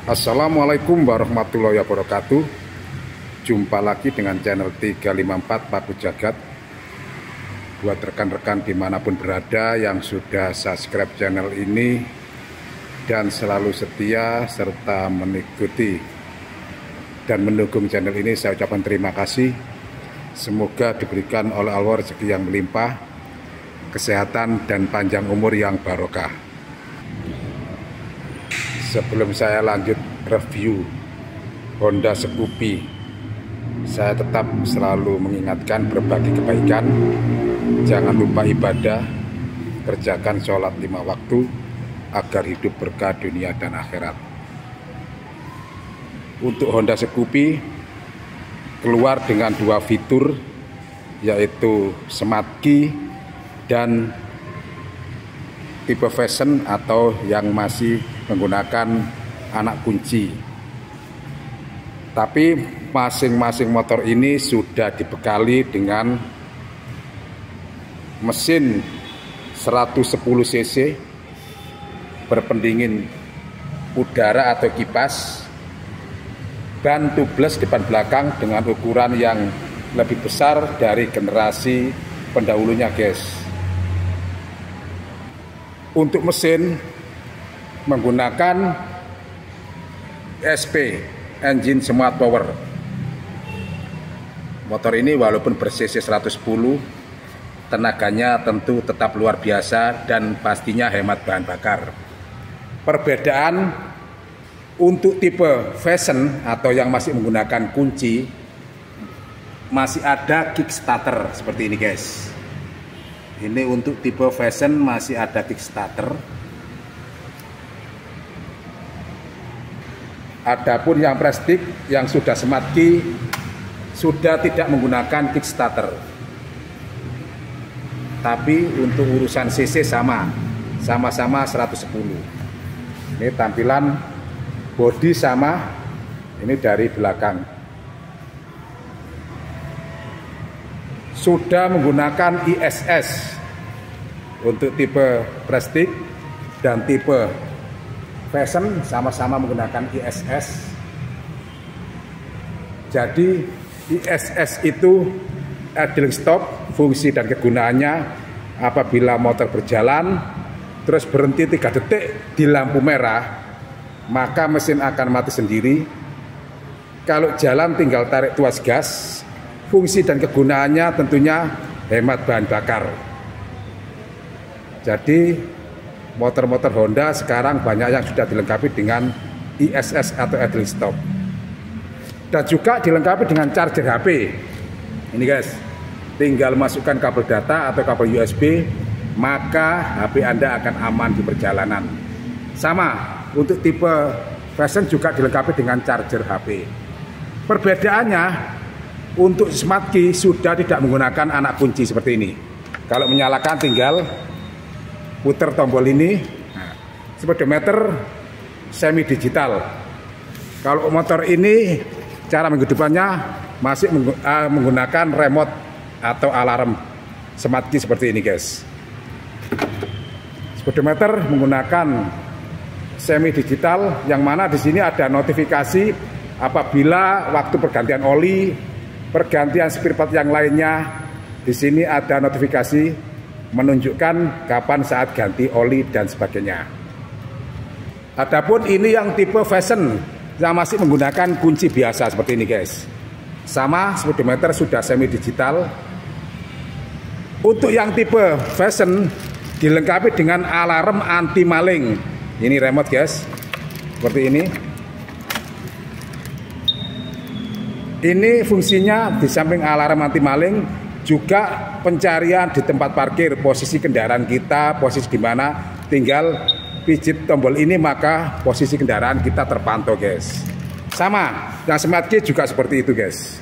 Assalamualaikum warahmatullahi wabarakatuh. Jumpa lagi dengan channel 354 Paku Jagat. Buat rekan-rekan dimanapun berada yang sudah subscribe channel ini dan selalu setia serta mengikuti dan mendukung channel ini, saya ucapkan terima kasih. Semoga diberikan oleh Allah rezeki yang melimpah, kesehatan dan panjang umur yang barokah. Sebelum saya lanjut review Honda Scoopy, saya tetap selalu mengingatkan berbagi kebaikan. Jangan lupa ibadah, kerjakan sholat 5 waktu agar hidup berkah dunia dan akhirat. Untuk Honda Scoopy keluar dengan 2 fitur, yaitu Smart Key dan tipe fashion atau yang masih menggunakan anak kunci. Tapi masing-masing motor ini sudah dibekali dengan mesin 110 cc berpendingin udara atau kipas, ban tubeless depan belakang dengan ukuran yang lebih besar dari generasi pendahulunya, guys. Untuk mesin menggunakan SP, engine smart power. Motor ini walaupun ber-cc 110, tenaganya tentu tetap luar biasa dan pastinya hemat bahan bakar. Perbedaan untuk tipe fashion atau yang masih menggunakan kunci, masih ada kickstarter seperti ini, guys. Ini untuk tipe fashion masih ada kickstarter. Adapun yang prestige yang sudah Smart Key sudah tidak menggunakan kickstarter. Tapi untuk urusan cc sama-sama 110. Ini tampilan bodi sama, ini dari belakang. Sudah menggunakan ISS untuk tipe prestige dan tipe fashion sama-sama menggunakan ISS. Jadi ISS itu idling stop, fungsi dan kegunaannya apabila motor berjalan terus berhenti 3 detik di lampu merah, maka mesin akan mati sendiri. Kalau jalan tinggal tarik tuas gas. Fungsi dan kegunaannya tentunya hemat bahan bakar. Jadi motor-motor Honda sekarang banyak yang sudah dilengkapi dengan ISS atau idling stop. Dan juga dilengkapi dengan charger HP. Ini, guys, tinggal masukkan kabel data atau kabel USB, maka HP Anda akan aman di perjalanan. Sama untuk tipe fashion juga dilengkapi dengan charger HP. Perbedaannya, untuk Smart Key sudah tidak menggunakan anak kunci seperti ini. Kalau menyalakan tinggal putar tombol ini. Nah, speedometer semi digital. Kalau motor ini cara menghidupannya masih menggunakan remote atau alarm Smart Key seperti ini, guys. Speedometer menggunakan semi digital, yang mana di sini ada notifikasi apabila waktu pergantian oli, pergantian spare part yang lainnya. Di sini ada notifikasi menunjukkan kapan saat ganti oli dan sebagainya. Adapun ini yang tipe fashion yang masih menggunakan kunci biasa seperti ini, guys. Sama, speedometer sudah semi digital. Untuk yang tipe fashion dilengkapi dengan alarm anti maling. Ini remote, guys. Seperti ini. Ini fungsinya di samping alarm anti maling juga pencarian di tempat parkir, posisi kendaraan kita, posisi di mana, tinggal pijit tombol ini maka posisi kendaraan kita terpantau, guys. Sama, yang Smart Key juga seperti itu, guys.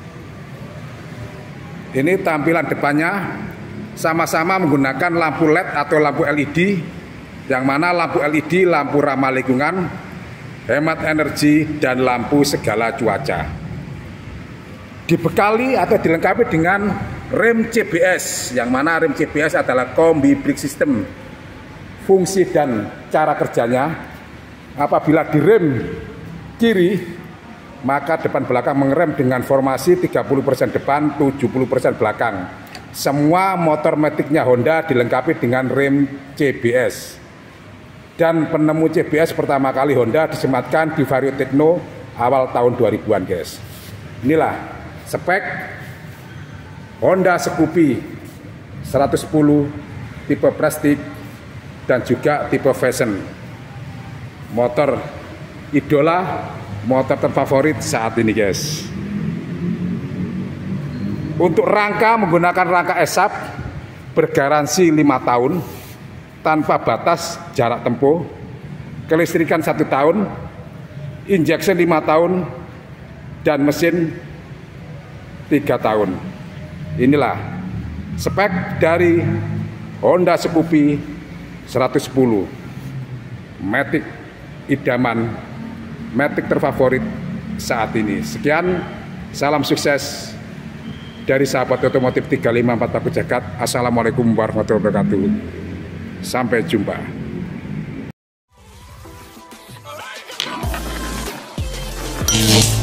Ini tampilan depannya sama-sama menggunakan lampu LED atau lampu LED, yang mana lampu LED lampu ramah lingkungan, hemat energi dan lampu segala cuaca. Dibekali atau dilengkapi dengan rem CBS, yang mana rem CBS adalah Combi Brake System. Fungsi dan cara kerjanya Apabila direm kiri, maka depan belakang mengerem dengan formasi 30% depan, 70% belakang. Semua motor maticnya Honda dilengkapi dengan rem CBS. Dan penemu CBS pertama kali Honda disematkan di Vario Techno awal tahun 2000-an, guys. Inilah spek Honda Scoopy 110 tipe plastik dan juga tipe fashion. Motor idola, motor terfavorit saat ini, guys. Untuk rangka menggunakan rangka ESAP bergaransi 5 tahun tanpa batas jarak tempuh, kelistrikan 1 tahun, injection 5 tahun, dan mesin 3 tahun. Inilah spek dari Honda Scoopy 110 matic idaman, matic terfavorit saat ini. Sekian, salam sukses dari sahabat otomotif 354 Paku Jagat. Assalamualaikum warahmatullahi wabarakatuh. Sampai jumpa.